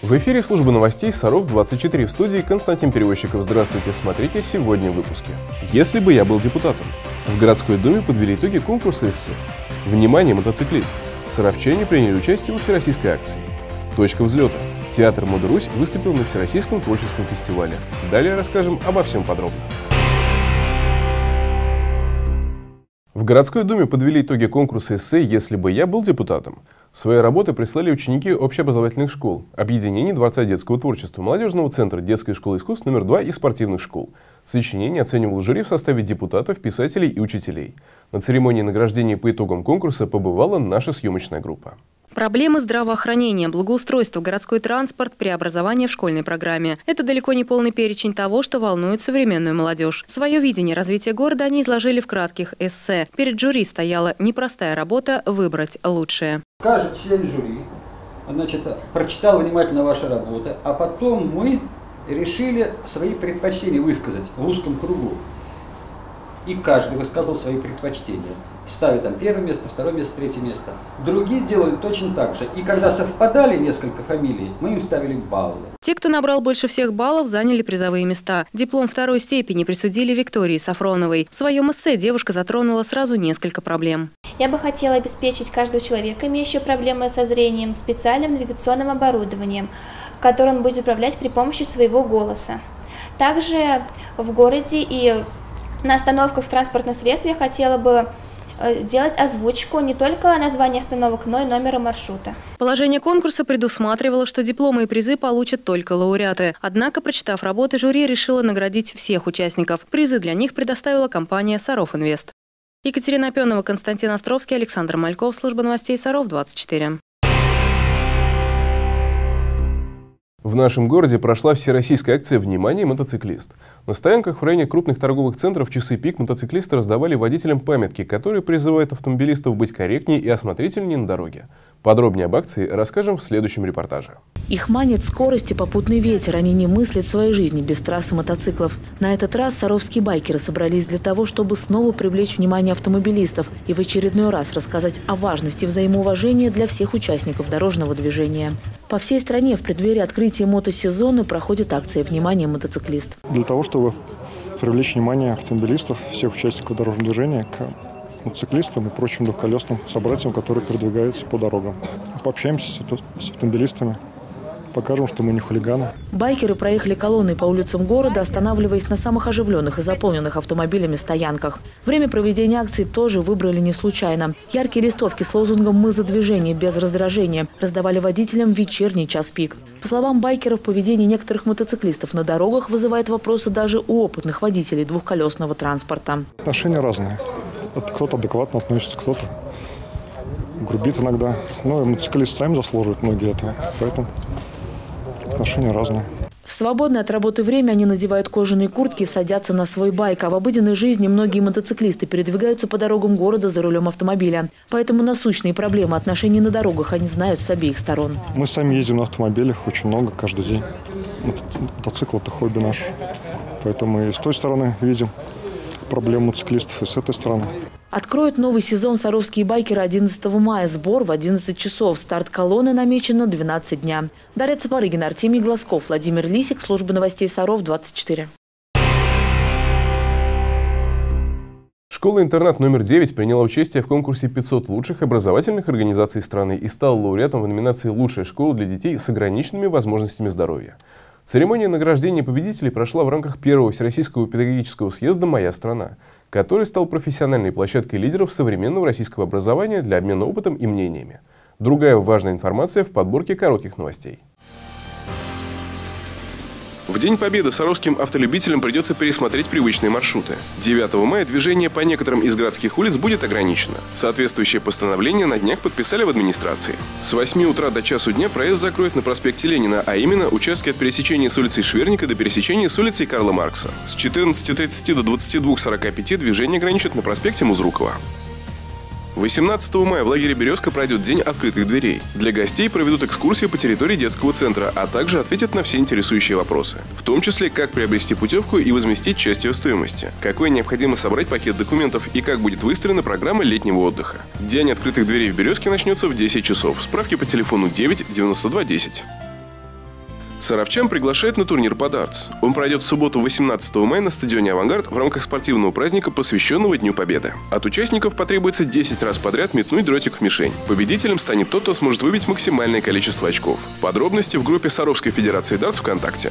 В эфире служба новостей Саров-24, в студии Константин Перевозчиков. Здравствуйте, смотрите сегодня в выпуске. Если бы я был депутатом. В городской думе подвели итоги конкурса эссе. Внимание, мотоциклист. Саровчане приняли участие во всероссийской акции. Точка взлета. Театр «Мода Русь» выступил на Всероссийском творческом фестивале. Далее расскажем обо всем подробно. В городской думе подвели итоги конкурса эссе «Если бы я был депутатом». Свои работы прислали ученики общеобразовательных школ, объединений Дворца детского творчества, молодежного центра, детской школы искусств номер 2 и спортивных школ. Сочинение оценивал жюри в составе депутатов, писателей и учителей. На церемонии награждения по итогам конкурса побывала наша съемочная группа. Проблемы здравоохранения, благоустройства, городской транспорт, преобразование в школьной программе – это далеко не полный перечень того, что волнует современную молодежь. Свое видение развития города они изложили в кратких эссе. Перед жюри стояла непростая работа выбрать лучшее. Каждый член жюри, прочитал внимательно ваши работы, а потом мы решили свои предпочтения высказать в узком кругу. И каждый высказывал свои предпочтения. Ставили там первое место, второе место, третье место. Другие делали точно так же. И когда совпадали несколько фамилий, мы им ставили баллы. Те, кто набрал больше всех баллов, заняли призовые места. Диплом второй степени присудили Виктории Сафроновой. В своем эссе девушка затронула сразу несколько проблем. Я бы хотела обеспечить каждого человека, имеющего проблемы со зрением, специальным навигационным оборудованием, которым он будет управлять при помощи своего голоса. Также в городе и на остановках в транспортных средствах я хотела бы делать озвучку не только названия остановок, но и номера маршрута. Положение конкурса предусматривало, что дипломы и призы получат только лауреаты. Однако, прочитав работы, жюри решило наградить всех участников. Призы для них предоставила компания «Саров-Инвест». Екатерина Опенова, Константин Островский, Александр Мальков, служба новостей Саров-24. В нашем городе прошла всероссийская акция «Внимание, мотоциклист». На стоянках в районе крупных торговых центров в часы пик мотоциклисты раздавали водителям памятки, которые призывают автомобилистов быть корректнее и осмотрительнее на дороге. Подробнее об акции расскажем в следующем репортаже. Их манит скорость и попутный ветер. Они не мыслят своей жизни без трассы мотоциклов. На этот раз саровские байкеры собрались для того, чтобы снова привлечь внимание автомобилистов и в очередной раз рассказать о важности взаимоуважения для всех участников дорожного движения. По всей стране в преддверии открытия мотосезона проходит акция «Внимание, мотоциклист». Для того, чтобы привлечь внимание автомобилистов, всех участников дорожного движения к мотоциклистам и прочим двухколесным собратьям, которые передвигаются по дорогам. Пообщаемся с автомобилистами, покажем, что мы не хулиганы. Байкеры проехали колонной по улицам города, останавливаясь на самых оживленных и заполненных автомобилями стоянках. Время проведения акции тоже выбрали не случайно. Яркие листовки с лозунгом «Мы за движение без раздражения» раздавали водителям в вечерний час пик. По словам байкеров, поведение некоторых мотоциклистов на дорогах вызывает вопросы даже у опытных водителей двухколесного транспорта. Отношения разные. Кто-то адекватно относится, кто-то грубит иногда. Но мотоциклисты сами заслуживают многие этого, поэтому отношения разные. В свободное от работы время они надевают кожаные куртки и садятся на свой байк. А в обыденной жизни многие мотоциклисты передвигаются по дорогам города за рулем автомобиля. Поэтому насущные проблемы отношений на дорогах они знают с обеих сторон. Мы сами ездим на автомобилях очень много, каждый день. Мотоцикл – это хобби наше. Поэтому и с той стороны видим проблемы мотоциклистов, и с этой стороны. Откроют новый сезон саровские байкеры 11 мая. Сбор в 11 часов. Старт колонны намечен на 12 дня. Дарья Цапарыгина, Артемий Глазков, Владимир Лисик, служба новостей Саров-24. Школа-интернат номер 9 приняла участие в конкурсе 500 лучших образовательных организаций страны и стала лауреатом в номинации «Лучшая школа для детей с ограниченными возможностями здоровья». Церемония награждения победителей прошла в рамках первого Всероссийского педагогического съезда «Моя страна», который стал профессиональной площадкой лидеров современного российского образования для обмена опытом и мнениями. Другая важная информация в подборке коротких новостей. В День Победы саровским автолюбителям придется пересмотреть привычные маршруты. 9 мая движение по некоторым из городских улиц будет ограничено. Соответствующее постановление на днях подписали в администрации. С 8 утра до часу дня проезд закроют на проспекте Ленина, а именно участки от пересечения с улицей Шверника до пересечения с улицей Карла Маркса. С 14:30 до 22:45 движение ограничат на проспекте Музрукова. 18 мая в лагере «Березка» пройдет День открытых дверей. Для гостей проведут экскурсию по территории детского центра, а также ответят на все интересующие вопросы. В том числе, как приобрести путевку и возместить часть ее стоимости, какой необходимо собрать пакет документов и как будет выстроена программа летнего отдыха. День открытых дверей в «Березке» начнется в 10 часов. Справки по телефону 9 92 10. Саровчан приглашает на турнир по дартс. Он пройдет в субботу 18 мая на стадионе «Авангард» в рамках спортивного праздника, посвященного Дню Победы. От участников потребуется 10 раз подряд метнуть дротик в мишень. Победителем станет тот, кто сможет выбить максимальное количество очков. Подробности в группе Саровской Федерации дартс ВКонтакте.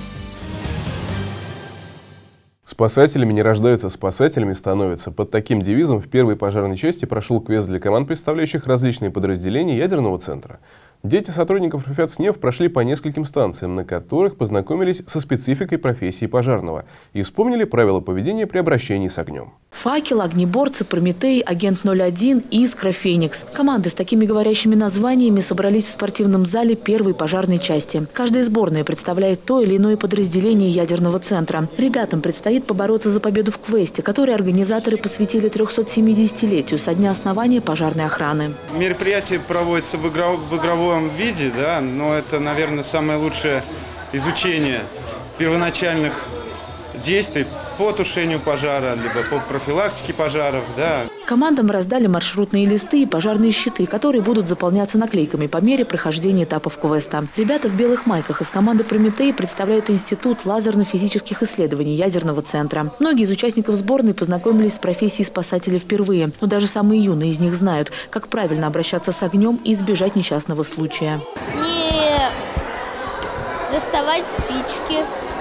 Спасателями не рождаются, спасателями становятся. Под таким девизом в первой пожарной части прошел квест для команд, представляющих различные подразделения ядерного центра. Дети сотрудников РФЯЦ-НЕФ прошли по нескольким станциям, на которых познакомились со спецификой профессии пожарного и вспомнили правила поведения при обращении с огнем. Факел, огнеборцы, Прометей, Агент 01, Искра, Феникс. Команды с такими говорящими названиями собрались в спортивном зале первой пожарной части. Каждая сборная представляет то или иное подразделение ядерного центра. Ребятам предстоит побороться за победу в квесте, который организаторы посвятили 370-летию со дня основания пожарной охраны. Мероприятие проводится в игровом виде, да, но это, наверное, самое лучшее изучение первоначальных действий по тушению пожара, либо по профилактике пожаров. Да. Командам раздали маршрутные листы и пожарные щиты, которые будут заполняться наклейками по мере прохождения этапов квеста. Ребята в белых майках из команды «Прометей» представляют Институт лазерно-физических исследований ядерного центра. Многие из участников сборной познакомились с профессией спасателя впервые, но даже самые юные из них знают, как правильно обращаться с огнем и избежать несчастного случая. Не доставать спички,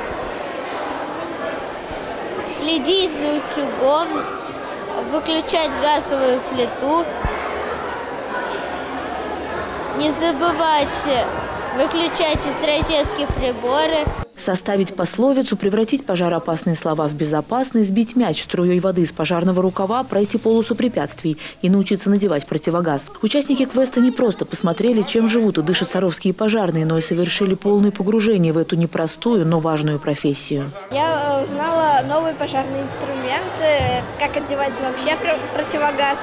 следить за утюгом, выключать газовую плиту, не забывать выключать из розетки приборы. Составить пословицу, превратить пожароопасные слова в безопасные, сбить мяч струей воды из пожарного рукава, пройти полосу препятствий и научиться надевать противогаз. Участники квеста не просто посмотрели, чем живут и дышат саровские пожарные, но и совершили полное погружение в эту непростую, но важную профессию. Я узнала новые пожарные инструменты, как одевать вообще противогаз,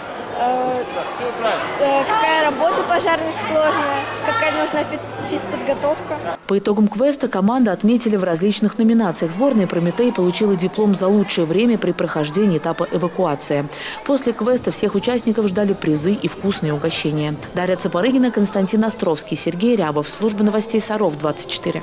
какая работа пожарных сложная, какая нужна физподготовка. По итогам квеста команды отметили в различных номинациях. Сборная «Прометей» получила диплом за лучшее время при прохождении этапа эвакуации. После квеста всех участников ждали призы и вкусные угощения. Дарья Цапарыгина, Константин Островский, Сергей Рябов. Служба новостей Саров 24.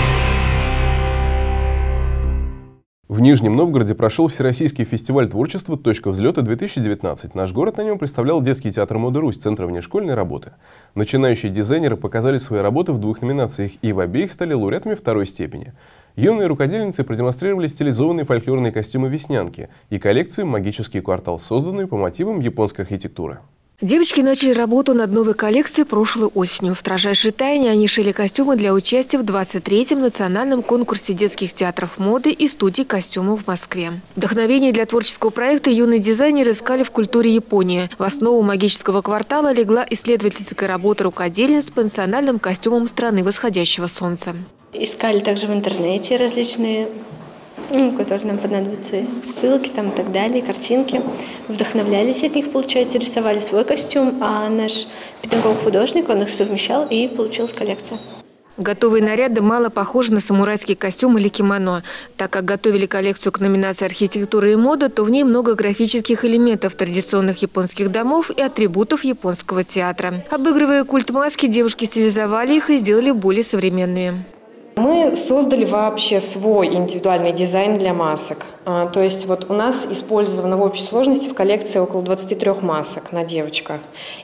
В Нижнем Новгороде прошел Всероссийский фестиваль творчества «Точка взлета-2019». Наш город на нем представлял детский театр «Мода Русь» Центра внешкольной работы. Начинающие дизайнеры показали свои работы в 2 номинациях и в обеих стали лауреатами 2-й степени. Юные рукодельницы продемонстрировали стилизованные фольклорные костюмы «Веснянки» и коллекцию «Магический квартал», созданную по мотивам японской архитектуры. Девочки начали работу над новой коллекцией прошлой осенью. В строжайшей тайне они шили костюмы для участия в 23-м национальном конкурсе детских театров моды и студий костюмов в Москве. Вдохновение для творческого проекта юные дизайнеры искали в культуре Японии. В основу «Магического квартала» легла исследовательская работа рукодельниц по национальным костюмам страны восходящего солнца. Искали также в интернете различные, которые нам понадобятся, ссылки там и так далее, картинки. Вдохновлялись от них, получается, рисовали свой костюм, а наш педагог-художник, он их совмещал, и получилась коллекция. Готовые наряды мало похожи на самурайский костюм или кимоно. Так как готовили коллекцию к номинации «Архитектура и мода», то в ней много графических элементов традиционных японских домов и атрибутов японского театра. Обыгрывая культ маски, девушки стилизовали их и сделали более современными. Мы создали вообще свой индивидуальный дизайн для масок. То есть вот у нас использовано в общей сложности в коллекции около 23 масок на девочках.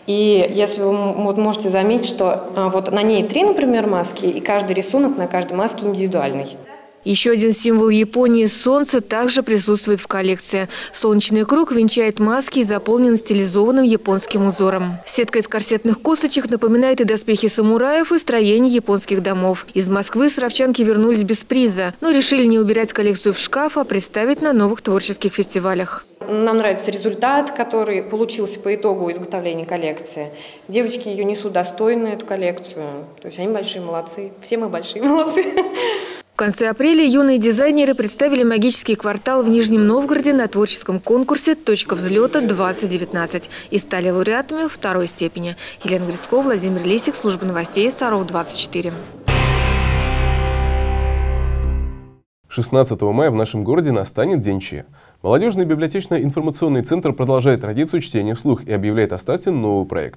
И если вы вот можете заметить, что вот на ней 3, например, маски, и каждый рисунок на каждой маске индивидуальный. Еще один символ Японии – солнце также присутствует в коллекции. Солнечный круг венчает маски и заполнен стилизованным японским узором. Сетка из корсетных косточек напоминает и доспехи самураев, и строение японских домов. Из Москвы саровчанки вернулись без приза, но решили не убирать коллекцию в шкаф, а представить на новых творческих фестивалях. Нам нравится результат, который получился по итогу изготовления коллекции. Девочки ее несут достойно, эту коллекцию. То есть они большие молодцы. Все мы большие молодцы. В конце апреля юные дизайнеры представили «Магический квартал» в Нижнем Новгороде на творческом конкурсе «Точка взлета-2019» и стали лауреатами 2-й степени. Елена Грицкова, Владимир Лисик, служба новостей Саров 24. 16 мая в нашем городе настанет День Че. Молодежный библиотечно-информационный центр продолжает традицию чтения вслух и объявляет о старте нового проекта.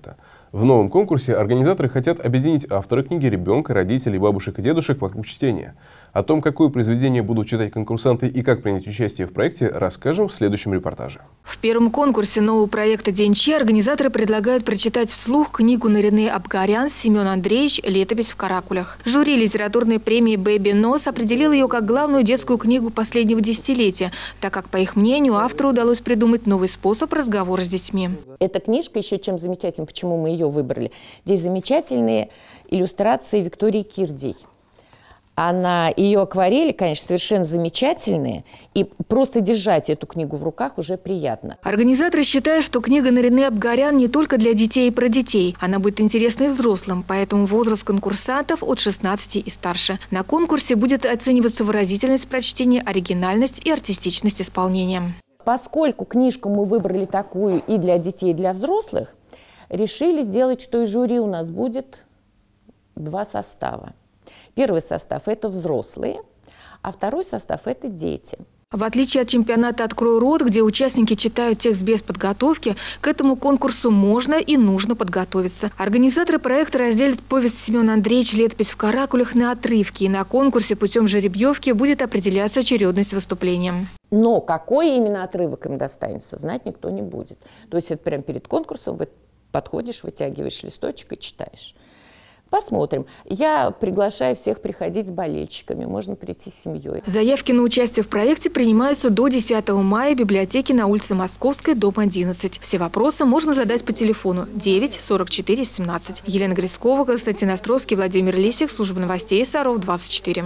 В новом конкурсе организаторы хотят объединить автора книги, ребенка, родителей, бабушек и дедушек вокруг чтения. О том, какое произведение будут читать конкурсанты и как принять участие в проекте, расскажем в следующем репортаже. В первом конкурсе нового проекта «День Че» организаторы предлагают прочитать вслух книгу Нарины Абгарян «Семен Андреевич. Летопись в каракулях». Жюри литературной премии «Бэби Нос» определило ее как главную детскую книгу последнего десятилетия, так как, по их мнению, автору удалось придумать новый способ разговора с детьми. Эта книжка еще чем замечательна, почему мы ее выбрали. Здесь замечательные иллюстрации Виктории Кирдей. Ее акварели, конечно, совершенно замечательные, и просто держать эту книгу в руках уже приятно. Организаторы считают, что книга Нарины Абгарян не только для детей и про детей. Она будет интересна и взрослым, поэтому возраст конкурсантов от 16 и старше. На конкурсе будет оцениваться выразительность прочтения, оригинальность и артистичность исполнения. Поскольку книжку мы выбрали такую и для детей, и для взрослых, решили сделать, что и жюри у нас будет два состава. Первый состав – это взрослые, а второй состав – это дети. В отличие от чемпионата «Открой рот», где участники читают текст без подготовки, к этому конкурсу можно и нужно подготовиться. Организаторы проекта разделят повесть Семена Андреевича «Летопись в каракулях» на отрывки, и на конкурсе путем жеребьевки будет определяться очередность выступления. Но какой именно отрывок им достанется, знать никто не будет. То есть это прямо перед конкурсом подходишь, вытягиваешь листочек и читаешь. Посмотрим. Я приглашаю всех приходить с болельщиками. Можно прийти с семьей. Заявки на участие в проекте принимаются до 10 мая в библиотеке на улице Московской, дом 11. Все вопросы можно задать по телефону 9 44 17. Елена Грискова, Константин Островский, Владимир Лисик, служба новостей Саров 24.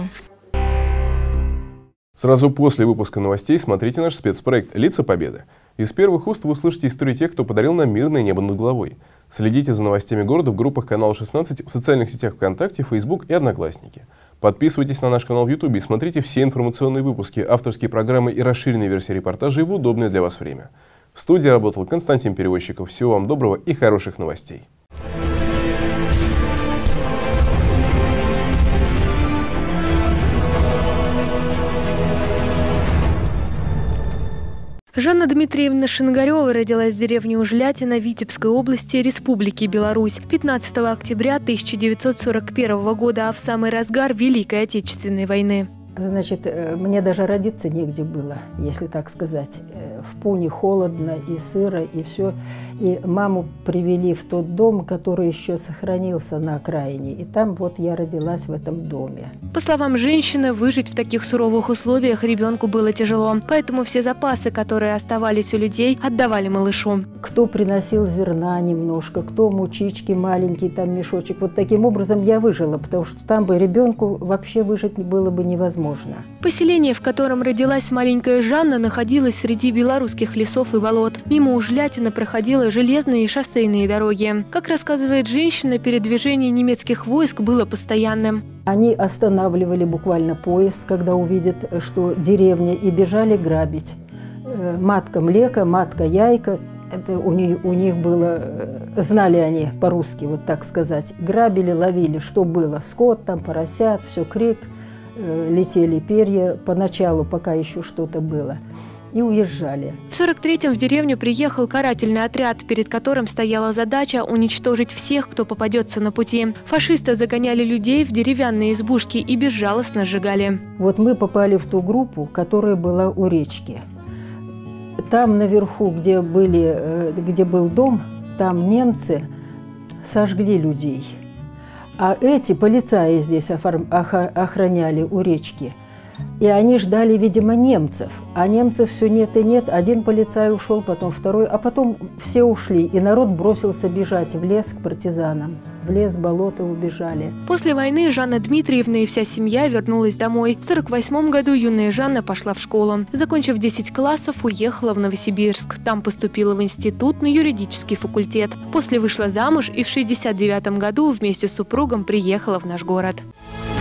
Сразу после выпуска новостей смотрите наш спецпроект «Лица Победы». Из первых уст вы услышите истории тех, кто подарил нам мирное небо над головой. Следите за новостями города в группах канала 16, в социальных сетях ВКонтакте, Facebook и Одноклассники. Подписывайтесь на наш канал в YouTube и смотрите все информационные выпуски, авторские программы и расширенные версии репортажей в удобное для вас время. В студии работал Константин Перевозчиков. Всего вам доброго и хороших новостей. Жанна Дмитриевна Шингарева родилась в деревне Ужлятина Витебской области Республики Беларусь 15 октября 1941 года, а в самый разгар Великой Отечественной войны. Значит, мне даже родиться негде было, если так сказать. В Пуне холодно и сыро, и все. И маму привели в тот дом, который еще сохранился на окраине. И там вот я родилась в этом доме. По словам женщины, выжить в таких суровых условиях ребенку было тяжело. Поэтому все запасы, которые оставались у людей, отдавали малышу. Кто приносил зерна немножко, кто мучички маленький, там мешочек. Вот таким образом я выжила, потому что там бы ребенку вообще выжить было бы невозможно. Поселение, в котором родилась маленькая Жанна, находилось среди белорусских лесов и болот. Мимо Ужлятина проходили железные и шоссейные дороги. Как рассказывает женщина, передвижение немецких войск было постоянным. Они останавливали буквально поезд, когда увидят, что деревня, и бежали грабить. Матка млека, матка яйка. Это у них было, знали они по-русски, вот так сказать. Грабили, ловили, что было. Скот, там поросят, все крик. Летели перья поначалу, пока еще что-то было, и уезжали. В 1943-м в деревню приехал карательный отряд, перед которым стояла задача уничтожить всех, кто попадется на пути. Фашисты загоняли людей в деревянные избушки и безжалостно сжигали. Вот мы попали в ту группу, которая была у речки. Там наверху, где был дом, там немцы сожгли людей. А эти полицаи здесь охраняли у речки. И они ждали, видимо, немцев. А немцев все нет и нет. Один полицай ушел, потом второй, а потом все ушли. И народ бросился бежать в лес к партизанам. В лес, болото убежали. После войны Жанна Дмитриевна и вся семья вернулась домой. В 1948 году юная Жанна пошла в школу. Закончив 10 классов, уехала в Новосибирск. Там поступила в институт на юридический факультет. После вышла замуж и в 1969 году вместе с супругом приехала в наш город.